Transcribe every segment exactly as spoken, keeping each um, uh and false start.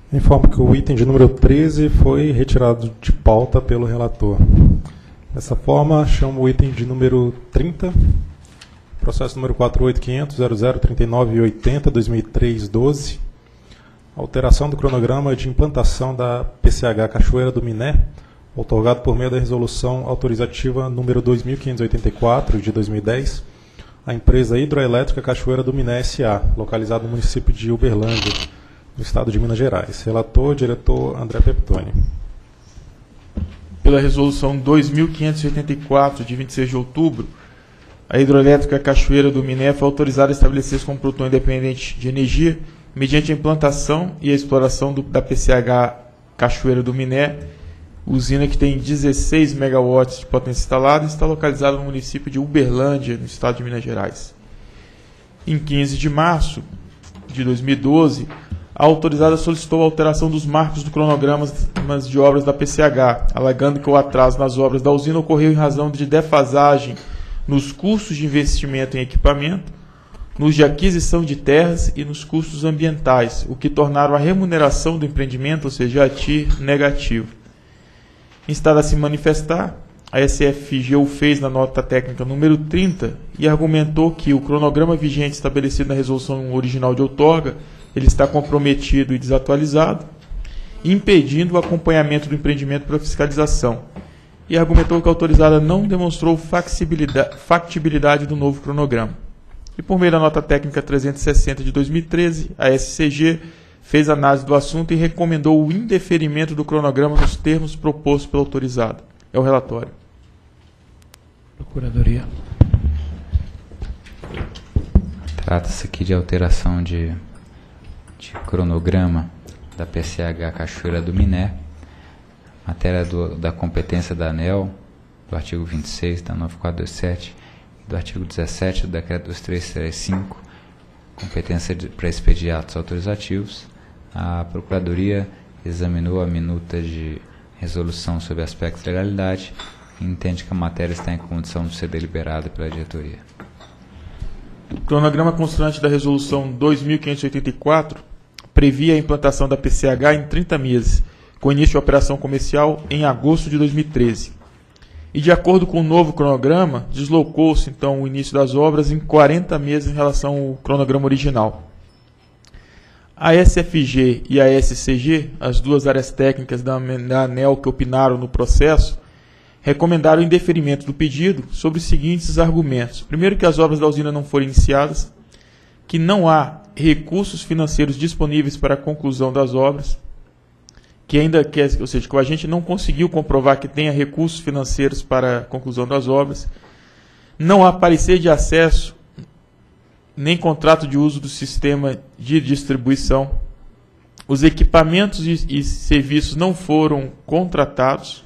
Informo que o item de número treze foi retirado de pauta pelo relator. Dessa forma, chamo o item de número trinta, processo número quatro oito quinhentos ponto zero zero três nove oito zero ponto dois mil e três doze, alteração do cronograma de implantação da P C H Cachoeira do Miné, outorgado por meio da resolução autorizativa número dois mil quinhentos e oitenta e quatro, de dois mil e dez, a empresa hidroelétrica Cachoeira do Miné S A, localizada no município de Uberlândia, no estado de Minas Gerais. Relator, diretor André Peptoni. Pela resolução dois mil quinhentos e oitenta e quatro, de vinte e seis de outubro, a hidroelétrica Cachoeira do Miné foi autorizada a estabelecer-se como produtor independente de energia mediante a implantação e a exploração do, da P C H Cachoeira do Miné, usina que tem dezesseis megawatts de potência instalada e está localizada no município de Uberlândia, no estado de Minas Gerais. Em quinze de março de dois mil e doze, a autorizada solicitou a alteração dos marcos do cronograma de obras da P C H, alegando que o atraso nas obras da usina ocorreu em razão de defasagem nos custos de investimento em equipamento, nos de aquisição de terras e nos custos ambientais, o que tornaram a remuneração do empreendimento, ou seja, a T I R, negativo. Instada a se manifestar, a S F G o fez na nota técnica número trinta e argumentou que o cronograma vigente estabelecido na resolução original de outorga ele está comprometido e desatualizado, impedindo o acompanhamento do empreendimento pela fiscalização, e argumentou que a autorizada não demonstrou factibilidade, factibilidade do novo cronograma. E por meio da nota técnica trezentos e sessenta de dois mil e treze, a S C G fez análise do assunto e recomendou o indeferimento do cronograma nos termos propostos pela autorizada. É o relatório. Procuradoria. Trata-se aqui de alteração de, de cronograma da P C H Cachoeira do Miné, matéria do, da competência da ANEEL, do artigo vinte e seis da nove mil quatrocentos e vinte e sete, do artigo dezessete do decreto dois mil trezentos e trinta e cinco, competência para expedir atos autorizativos. A Procuradoria examinou a minuta de resolução sobre aspectos de legalidade e entende que a matéria está em condição de ser deliberada pela diretoria. O cronograma constante da resolução dois mil quinhentos e oitenta e quatro previa a implantação da P C H em trinta meses, com início de operação comercial em agosto de dois mil e treze. E, de acordo com o novo cronograma, deslocou-se, então, o início das obras em quarenta meses em relação ao cronograma original. A S F G e a S C G, as duas áreas técnicas da ANEEL que opinaram no processo, recomendaram o indeferimento do pedido sobre os seguintes argumentos. Primeiro, que as obras da usina não foram iniciadas, que não há recursos financeiros disponíveis para a conclusão das obras, que ainda que, ou seja, que a gente não conseguiu comprovar que tenha recursos financeiros para a conclusão das obras, não há parecer de acesso, nem contrato de uso do sistema de distribuição, os equipamentos e, e serviços não foram contratados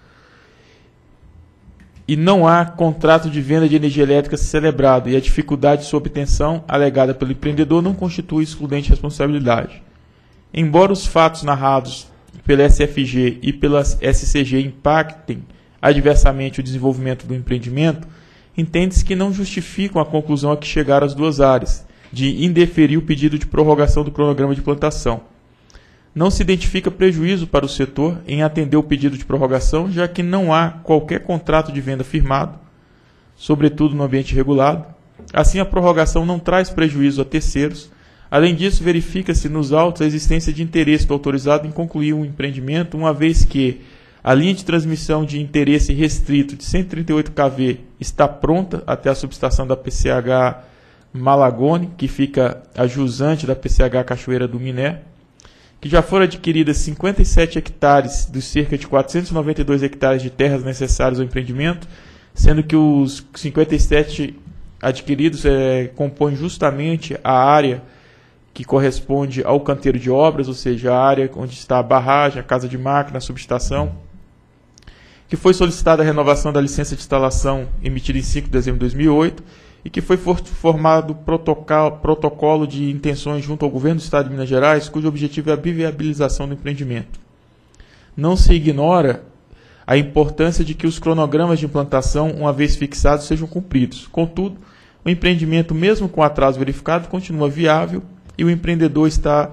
e não há contrato de venda de energia elétrica celebrado, e a dificuldade de sua obtenção, alegada pelo empreendedor, não constitui excludente responsabilidade. Embora os fatos narrados pela S F G e pela S C G impactem adversamente o desenvolvimento do empreendimento, entende-se que não justificam a conclusão a que chegaram as duas áreas, de indeferir o pedido de prorrogação do cronograma de plantação. Não se identifica prejuízo para o setor em atender o pedido de prorrogação, já que não há qualquer contrato de venda firmado, sobretudo no ambiente regulado. Assim, a prorrogação não traz prejuízo a terceiros. Além disso, verifica-se nos autos a existência de interesse do autorizado em concluir um empreendimento, uma vez que a linha de transmissão de interesse restrito de cento e trinta e oito kV está pronta até a subestação da P C H Malagone, que fica a jusante da P C H Cachoeira do Miné, que já foram adquiridas cinquenta e sete hectares dos cerca de quatrocentos e noventa e dois hectares de terras necessários ao empreendimento, sendo que os cinquenta e sete adquiridos é, compõem justamente a área que corresponde ao canteiro de obras, ou seja, a área onde está a barragem, a casa de máquina, a subestação, que foi solicitada a renovação da licença de instalação emitida em cinco de dezembro de dois mil e oito e que foi formado protocolo, protocolo de intenções junto ao governo do Estado de Minas Gerais, cujo objetivo é a biviabilização do empreendimento. Não se ignora a importância de que os cronogramas de implantação, uma vez fixados, sejam cumpridos. Contudo, o empreendimento, mesmo com atraso verificado, continua viável e o empreendedor está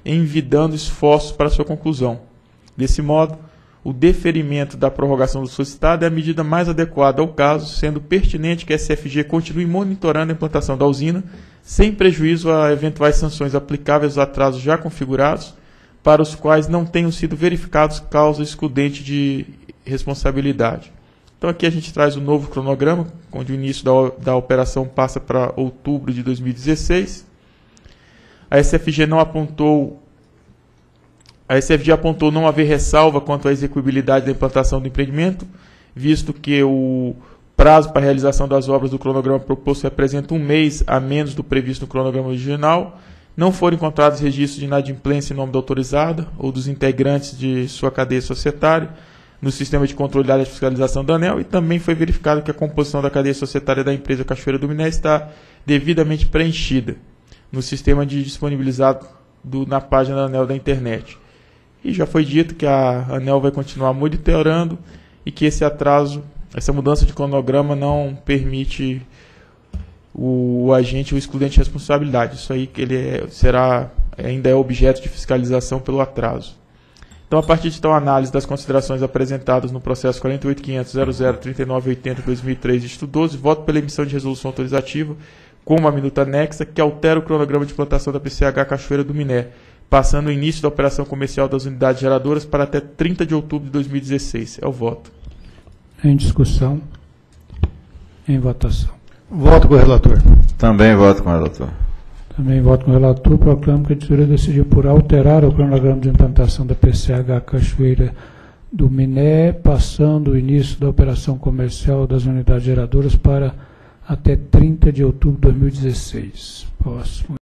envidando esforços para sua conclusão. Desse modo, o deferimento da prorrogação do solicitado é a medida mais adequada ao caso, sendo pertinente que a S F G continue monitorando a implantação da usina, sem prejuízo a eventuais sanções aplicáveis aos atrasos já configurados, para os quais não tenham sido verificados causa excludente de responsabilidade. Então aqui a gente traz o novo cronograma, onde o início da, da operação passa para outubro de dois mil e dezesseis. A S F G não apontou, a S F G apontou não haver ressalva quanto à execuibilidade da implantação do empreendimento, visto que o prazo para a realização das obras do cronograma proposto representa um mês a menos do previsto no cronograma original. Não foram encontrados registros de inadimplência em nome da autorizada ou dos integrantes de sua cadeia societária no sistema de controle da área de fiscalização da ANEEL, e também foi verificado que a composição da cadeia societária da empresa Cachoeira do Miné está devidamente preenchida no sistema de disponibilizado do, na página da ANEEL da internet. E já foi dito que a ANEEL vai continuar monitorando e que esse atraso, essa mudança de cronograma não permite o, o agente, o excludente de responsabilidade. Isso aí que ele é, será, ainda é objeto de fiscalização pelo atraso. Então, a partir de tal análise das considerações apresentadas no processo quarenta e oito ponto quinhentos ponto zero zero trinta e nove oitenta barra dois mil e três, dígito doze, voto pela emissão de resolução autorizativa, como a minuta anexa, que altera o cronograma de implantação da P C H Cachoeira do Miné, passando o início da operação comercial das unidades geradoras para até trinta de outubro de dois mil e dezesseis. É o voto. Em discussão. Em votação. Voto com o relator. Também voto com o relator. Também voto com o relator. Proclamo que a diretoria decidiu por alterar o cronograma de implantação da P C H Cachoeira do Miné, passando o início da operação comercial das unidades geradoras para até trinta de outubro de dois mil e dezesseis. Próximo.